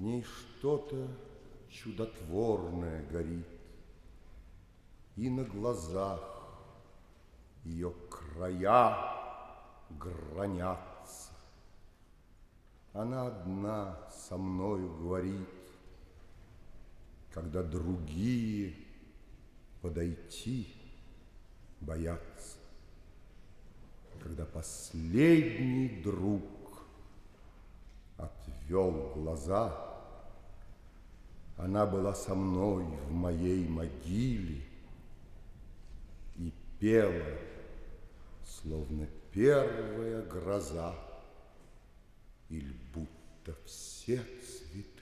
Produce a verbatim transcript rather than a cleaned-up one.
ней что-то чудотворное горит, и на глазах ее края гранятся. Она одна со мною говорит, когда другие подойти боятся. Когда последний друг отвел глаза, она была со мной в моей могиле и пела, словно первая гроза, или будто все цветы